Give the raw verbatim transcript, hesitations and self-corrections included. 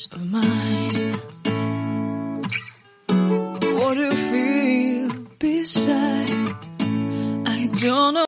of mine. What do you feel beside? I don't know.